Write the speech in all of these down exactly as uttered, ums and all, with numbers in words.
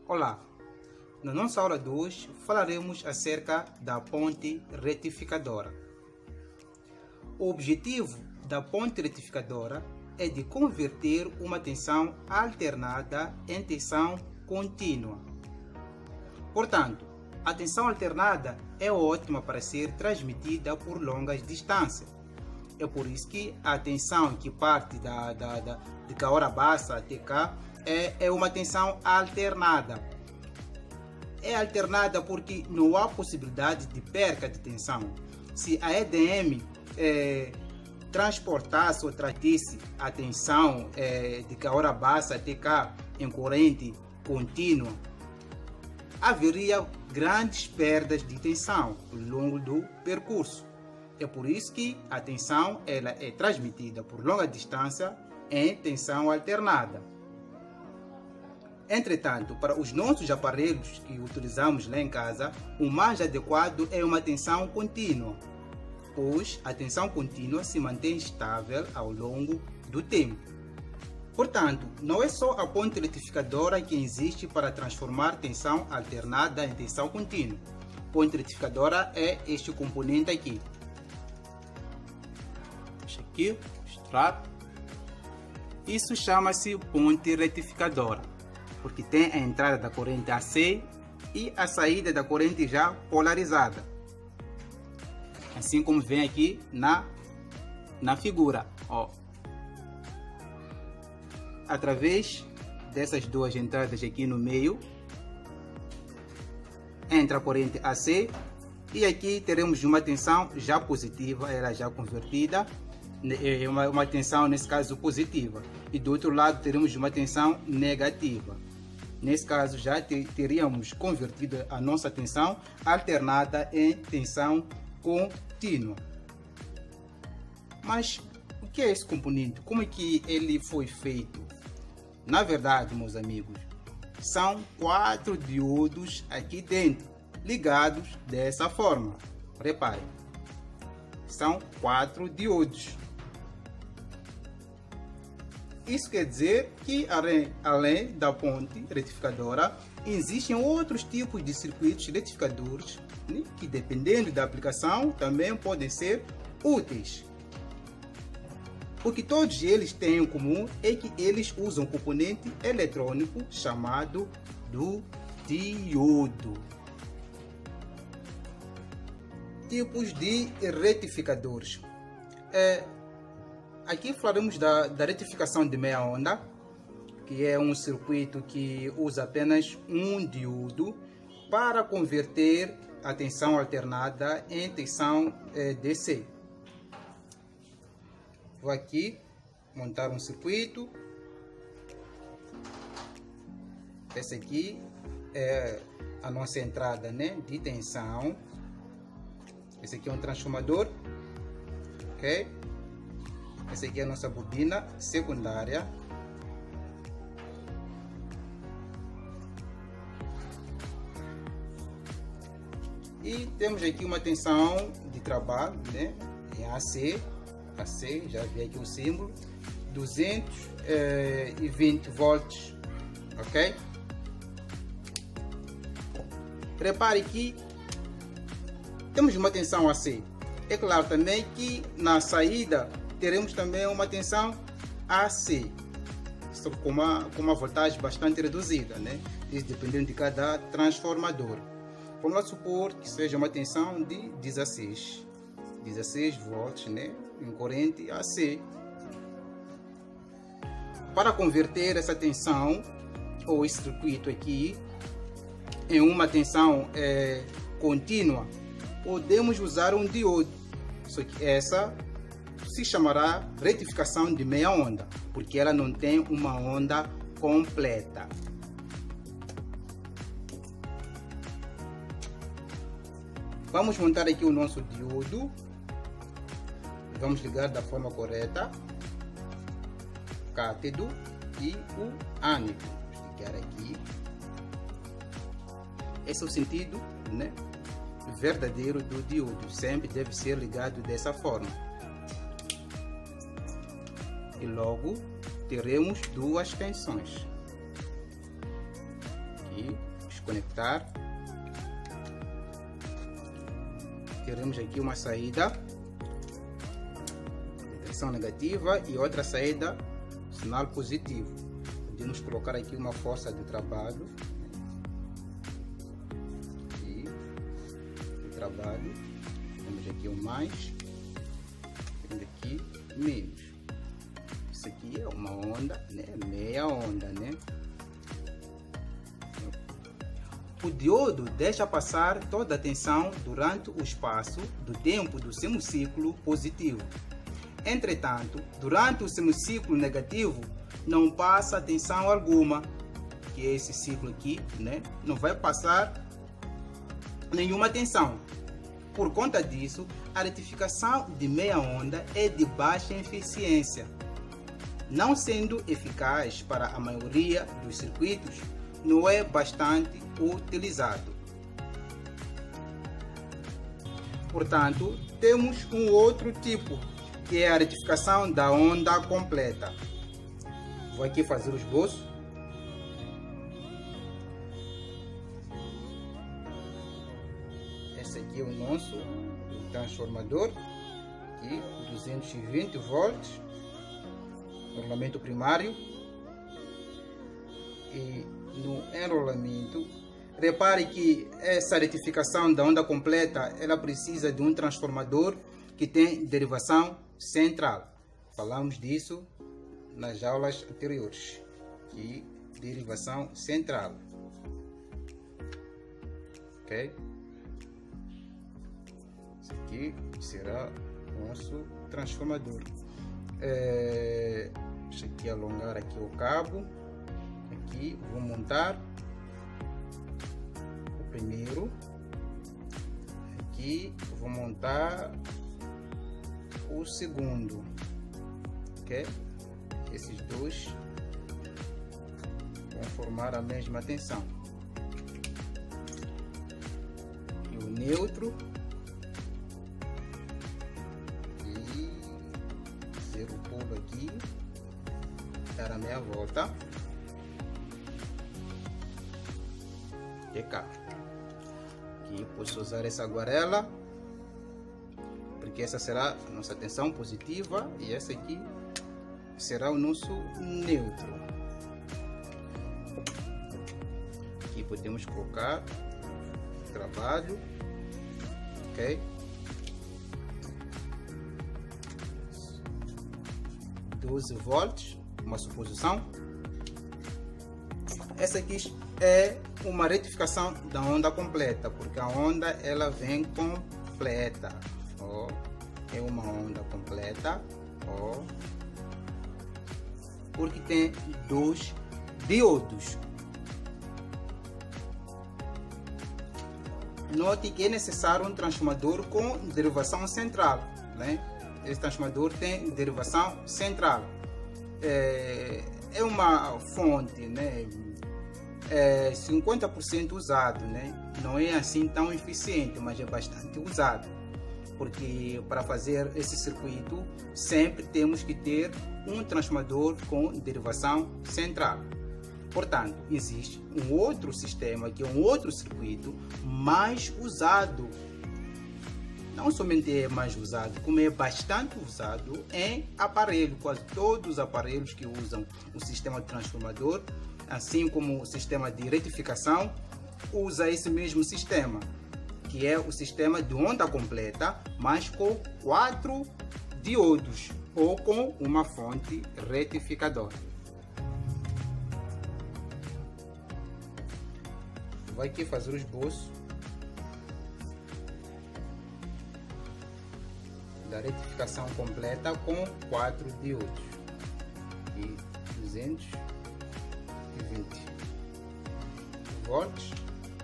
Olá, na nossa aula de hoje falaremos acerca da ponte retificadora. O objetivo da ponte retificadora é de converter uma tensão alternada em tensão contínua. Portanto, a tensão alternada é ótima para ser transmitida por longas distâncias. É por isso que a tensão que parte da, da, da, de cá hora baixa até cá é, é uma tensão alternada. É alternada porque não há possibilidade de perca de tensão. Se a E D M é, transportasse ou tratasse a tensão é, de cá hora baixa até cá em corrente contínua, haveria grandes perdas de tensão ao longo do percurso. É por isso que a tensão ela é transmitida por longa distância em tensão alternada. Entretanto, para os nossos aparelhos que utilizamos lá em casa, o mais adequado é uma tensão contínua, pois a tensão contínua se mantém estável ao longo do tempo. Portanto, não é só a ponte retificadora que existe para transformar tensão alternada em tensão contínua. Ponte retificadora é este componente aqui. Deixa aqui, extrato. Isso chama-se ponte retificadora, porque tem a entrada da corrente A C e a saída da corrente já polarizada. Assim como vem aqui na, na figura. Ó. Através dessas duas entradas aqui no meio, entra a corrente A C e aqui teremos uma tensão já positiva, ela já convertida, é uma, uma tensão nesse caso positiva, e do outro lado teremos uma tensão negativa. Nesse caso já te, teríamos convertido a nossa tensão alternada em tensão contínua. Mas o que é esse componente? Como é que ele foi feito? Na verdade, meus amigos, são quatro diodos aqui dentro, ligados dessa forma. Reparem, são quatro diodos. Isso quer dizer que, além, além da ponte retificadora, existem outros tipos de circuitos retificadores, né, que, dependendo da aplicação, também podem ser úteis. O que todos eles têm em comum é que eles usam um componente eletrônico chamado do diodo. Tipos de retificadores. É, aqui falaremos da, da retificação de meia onda, que é um circuito que usa apenas um diodo para converter a tensão alternada em tensão é, D C. Vou aqui montar um circuito. Essa aqui é a nossa entrada, né, de tensão. Esse aqui é um transformador, ok? Essa aqui é a nossa bobina secundária. E temos aqui uma tensão de trabalho, né, em A C. A C, já vi aqui o símbolo, duzentos e vinte volts, ok? Repare que temos uma tensão A C. É claro também que na saída teremos também uma tensão A C, só com uma, com uma voltagem bastante reduzida, né? Isso dependendo de cada transformador. Vamos supor que seja uma tensão de dezesseis volts, né, em corrente A C. Para converter essa tensão ou esse circuito aqui em uma tensão é, contínua, podemos usar um diodo. Só que essa se chamará retificação de meia onda, porque ela não tem uma onda completa. Vamos montar aqui o nosso diodo. Vamos ligar da forma correta, cátodo e o ânodo. Vamos ligar aqui. Esse é o sentido, né, verdadeiro do diodo. Sempre deve ser ligado dessa forma. E logo teremos duas tensões. Aqui. conectar. Teremos aqui uma saída de tensão negativa e outra saída sinal positivo. Podemos colocar aqui uma força de trabalho e de trabalho. Temos aqui o mais, temos aqui menos. Isso aqui é uma onda, né? Meia onda, né? O diodo deixa passar toda a tensão durante o espaço do tempo do semiciclo positivo. Entretanto, durante o semiciclo negativo, não passa tensão alguma, que é esse ciclo aqui, né? Não vai passar nenhuma tensão. Por conta disso, a retificação de meia onda é de baixa eficiência, não sendo eficaz para a maioria dos circuitos, não é bastante utilizado. Portanto, temos um outro tipo, que é a retificação da onda completa. Vou aqui fazer o esboço. Esse aqui é o nosso transformador, aqui duzentos e vinte volts, enrolamento primário. E no enrolamento, repare que essa retificação da onda completa, ela precisa de um transformador que tem derivação central. Falamos disso nas aulas anteriores, que derivação central, ok? Esse aqui será o nosso transformador. É, deixa aqui alongar aqui o cabo. Aqui vou montar o primeiro. Aqui vou montar o segundo, ok? Esses dois vão formar a mesma tensão. E o neutro e zero pulo aqui, dar a meia volta. E cá, aqui posso usar essa aguarela, porque essa será a nossa tensão positiva e essa aqui será o nosso neutro. Aqui podemos colocar trabalho, ok? doze volts, uma suposição. Essa aqui é uma retificação da onda completa, porque a onda ela vem completa. Oh, é uma onda completa. Oh, porque tem dois diodos. Note que é necessário um transformador com derivação central, né? Esse transformador tem derivação central. É, é uma fonte, né? É cinquenta por cento usado, né? Não é assim tão eficiente, mas é bastante usado, porque para fazer esse circuito sempre temos que ter um transformador com derivação central. Portanto, existe um outro sistema, que é um outro circuito mais usado. Não somente é mais usado, como é bastante usado em aparelho. Quase todos os aparelhos que usam o sistema de transformador, assim como o sistema de retificação, usa esse mesmo sistema, que é o sistema de onda completa, mas com quatro diodos ou com uma fonte retificadora. Vou aqui fazer o esboço da retificação completa com quatro diodos e duzentos e vinte volts.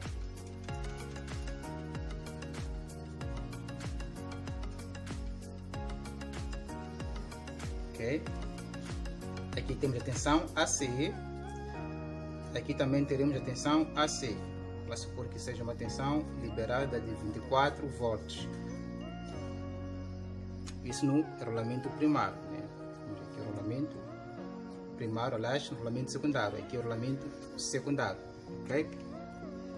Ok, aqui temos a tensão A C, aqui também teremos a tensão A C. Vamos supor que seja uma tensão liberada de vinte e quatro volts. Isso no rolamento primário, né? Aqui o rolamento primário, aliás, no rolamento secundário. Aqui o rolamento secundário, ok?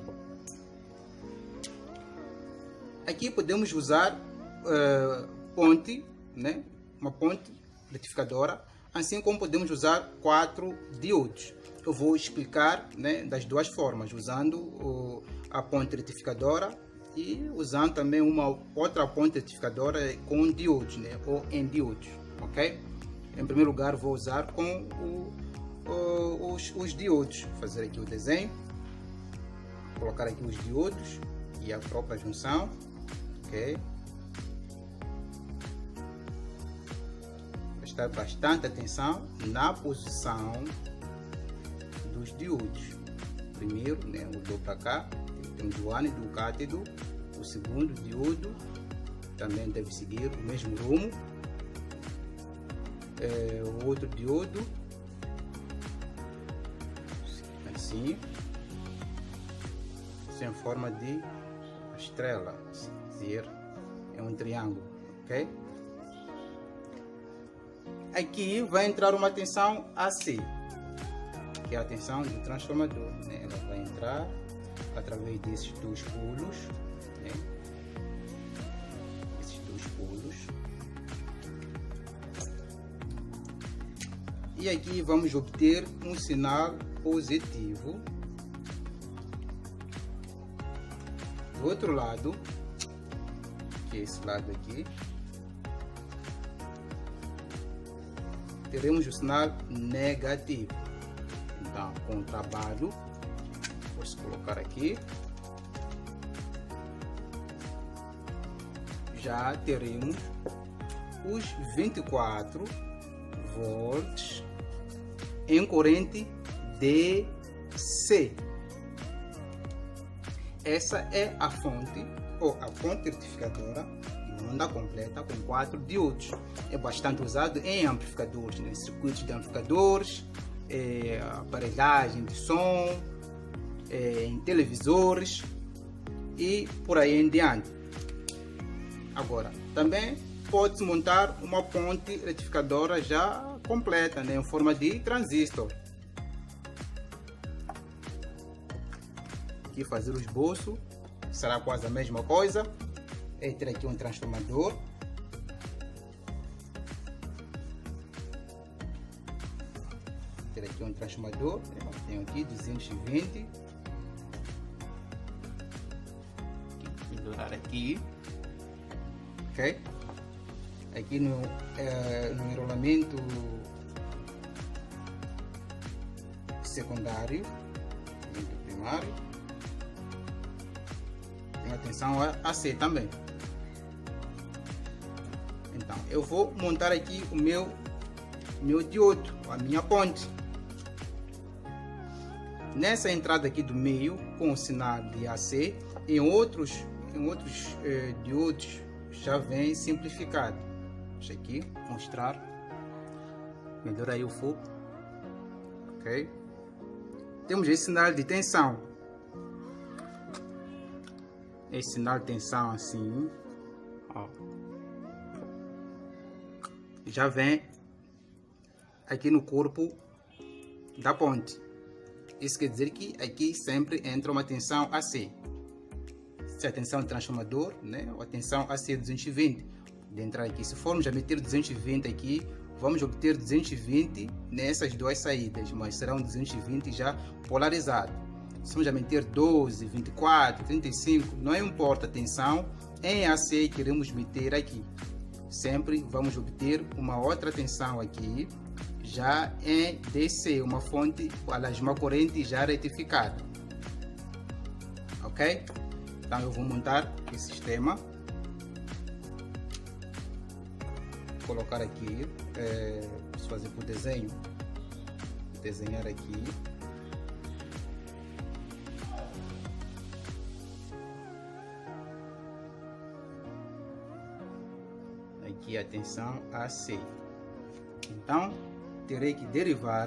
Aqui podemos usar uh, ponte, né? Uma ponte retificadora, assim como podemos usar quatro diodos. Eu vou explicar, né, das duas formas, usando o, a ponte retificadora e usando também uma outra ponte retificadora com diodos, né, ou em diodos, ok? Em primeiro lugar vou usar com o, o, os, os diodos. Vou fazer aqui o desenho, colocar aqui os diodos e a própria junção, ok? Prestar bastante atenção na posição dos diodos. Primeiro, né, mudou para cá, temos o ânido, o cátodo. O segundo diodo também deve seguir o mesmo rumo. É, o outro diodo assim, em forma de estrela, dizer, é um triângulo, ok? Aqui vai entrar uma tensão A C, que é a tensão do transformador, né? Ela vai entrar através desses dois polos, né? Esses dois polos. E aqui vamos obter um sinal positivo. Do outro lado, que é esse lado aqui, teremos o sinal negativo. Então, com o trabalho, posso colocar aqui, já teremos os vinte e quatro volts em corrente D C. Essa é a fonte, ou a fonte retificadora de onda completa com quatro diodos. É bastante usado em amplificadores, né? Circuitos de amplificadores, é, aparelhagem de som, é, em televisores e por aí em diante. Agora, também pode-se montar uma ponte retificadora já completa, né, em forma de transistor. Aqui fazer o esboço será quase a mesma coisa. É ter aqui um transformador. Ter aqui um transformador. Eu tenho aqui duzentos e vinte. Melhorar aqui. Ok? Aqui no, é, no enrolamento secundário, primário, tem a tensão A C também. Então eu vou montar aqui o meu meu diodo, a minha ponte. Nessa entrada aqui do meio, com o sinal de A C, em outros em outros eh, diodos já vem simplificado. Deixa aqui mostrar melhor aí o foco, ok? Temos esse sinal de tensão, esse sinal de tensão assim, ó, já vem aqui no corpo da ponte. Isso quer dizer que aqui sempre entra uma tensão A C. Se a tensão do transformador, né, a tensão A C é duzentos e vinte, de entrar aqui. Se formos a meter duzentos e vinte aqui, vamos obter duzentos e vinte nessas duas saídas, mas serão duzentos e vinte já polarizado. Se vamos a meter doze, vinte e quatro, trinta e cinco, não importa a tensão, em A C queremos meter aqui. Sempre vamos obter uma outra tensão aqui, já em D C, uma fonte, aliás, uma corrente já retificada. Ok? Então eu vou montar esse sistema. Vou colocar aqui, é, posso fazer por desenho, desenhar aqui. Aqui a tensão A C. Então terei que derivar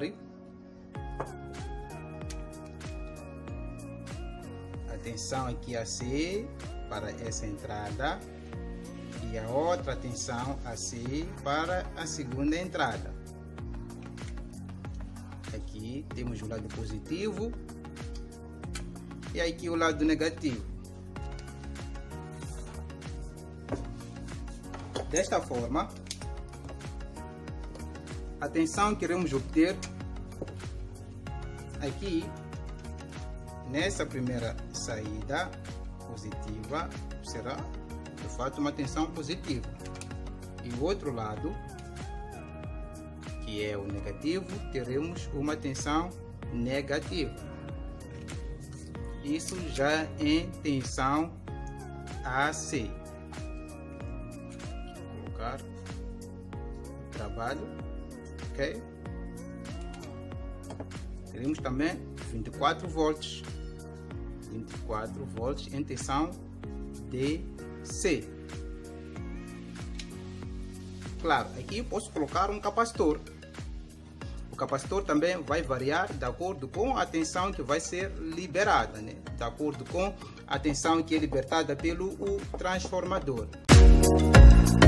a tensão aqui A C para essa entrada e a outra tensão A C para a segunda entrada. Aqui temos o lado positivo e aqui o lado negativo. Desta forma, a tensão que iremos obter aqui nessa primeira saída positiva será de fato uma tensão positiva, e o outro lado, que é o negativo, teremos uma tensão negativa. Isso já em tensão A C. Vou colocar o trabalho, ok? Teremos também vinte e quatro volts, vinte e quatro volts em tensão D C. Claro, aqui eu posso colocar um capacitor. O capacitor também vai variar de acordo com a tensão que vai ser liberada, né? De acordo com a tensão que é libertada pelo o transformador.